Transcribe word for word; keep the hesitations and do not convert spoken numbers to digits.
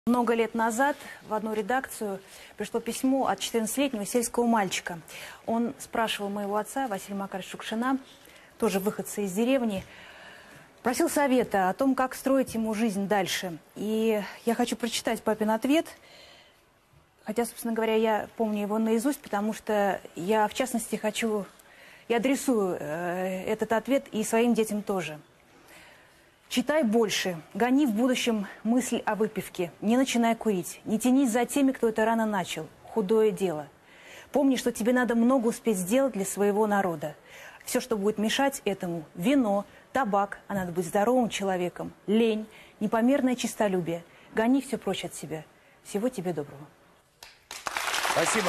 Много лет назад в одну редакцию пришло письмо от четырнадцатилетнего сельского мальчика. Он спрашивал моего отца, Василия Макаровича Шукшина, тоже выходца из деревни, просил совета о том, как строить ему жизнь дальше. И я хочу прочитать папин ответ, хотя, собственно говоря, я помню его наизусть, потому что я, в частности, хочу, я адресую э, этот ответ и своим детям тоже. Читай больше, гони в будущем мысль о выпивке, не начинай курить, не тянись за теми, кто это рано начал, худое дело. Помни, что тебе надо много успеть сделать для своего народа. Все, что будет мешать этому – вино, табак, а надо быть здоровым человеком, лень, непомерное честолюбие. Гони все прочь от себя. Всего тебе доброго. Спасибо.